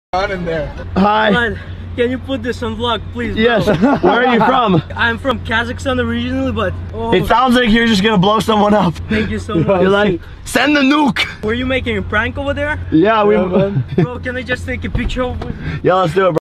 on in there. Hi. But can you put this on vlog, please? Bro? Yes. Where are you from? I'm from Kazakhstan originally, but It sounds like you're just gonna blow someone up. thank you so much. You're like, send the nuke. Were you making a prank over there? Yeah, we. Bro, can I just take a picture of it? Yeah, let's do it, bro.